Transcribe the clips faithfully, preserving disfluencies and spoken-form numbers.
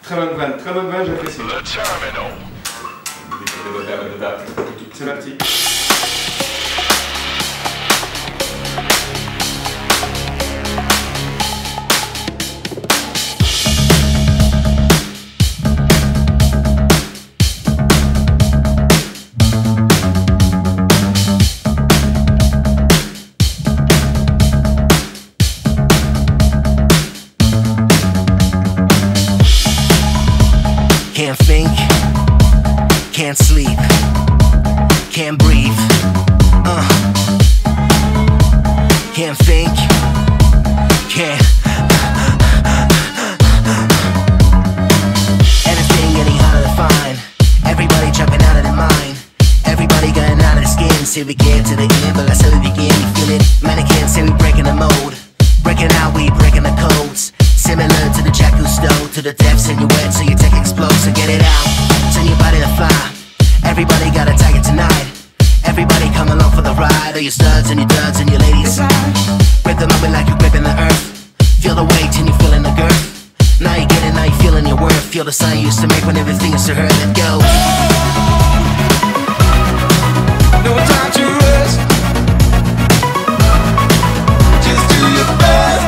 Très bonne vanne, très bonne vanne, j'apprécie. C'est parti. Can't think, can't sleep, can't breathe, uh. Can't think, can't. Everything getting harder to find. Everybody jumping out of their mind. Everybody getting out of their skin. Say we get to the end, but that's how we begin. You feel it? Mannequins say we breaking the mold. Breaking out, we breaking the codes. Similar to the Jack Cousteau, to the depths in your wet, so your tech explodes, so get it out. Send your body to fly. Everybody got a target tonight. Everybody come along for the ride. All your studs and your duds and your ladies. Grip the moment like you're gripping the earth. Feel the weight and you're feeling the girth. Now you get it, now you're feeling your worth. Feel the sign you used to make when everything is to her that goes. No time to rest. Just do your best.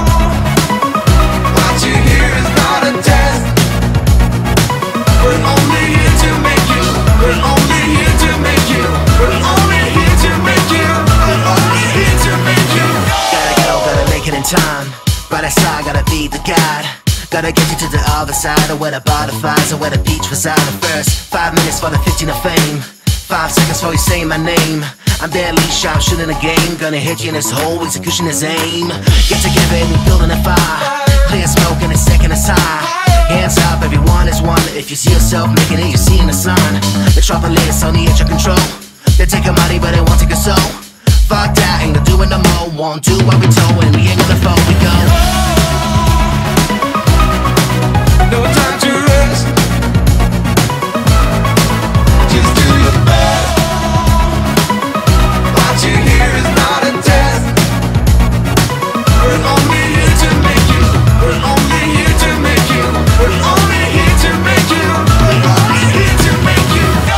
What you hear is not a test. We're only here to make you. We're only here to make you. We're only here to make you. We're only here to make you. Gotta go, gotta make it in time. By that side, gotta be the guide. Gotta get you to the other side of where the butterflies or where the beach reside. The first five minutes for the fifteen of fame. Five seconds before you say my name. I'm deadly sharp, shooting a game. Gonna hit you in this hole, execution is aim. Get together and we're building a fire. Clear smoke in a second is high. Hands up, everyone is one. If you see yourself making it, you're seeing the sun. Metropolis on the edge of control. They take your money, but they won't take your soul. Fuck that, ain't gonna do it no more. Won't do what we told, and we ain't gonna fall, we go. No time to rest. Just do your best. What you hear is not a test. We're only here to make you. We're only here to make you. We're only here to make you. We're only here to make you go.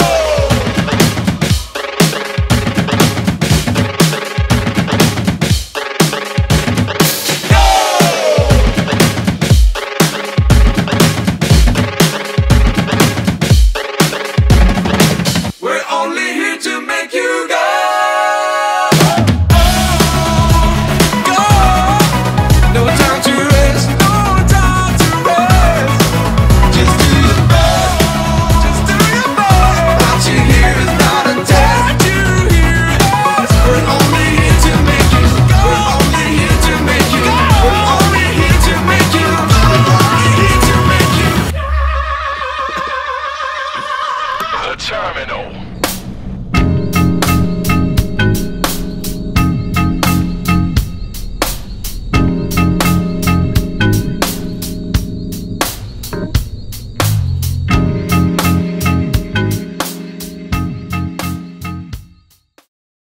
We're only here to make you go. Go. No time to rest. No time to rest. Just do your best. Just do your best. What you hear is not a test. What you hear is. We're only here to make you. We're only here to make you. We're only here to make you. We're only here to make you. The Terminal.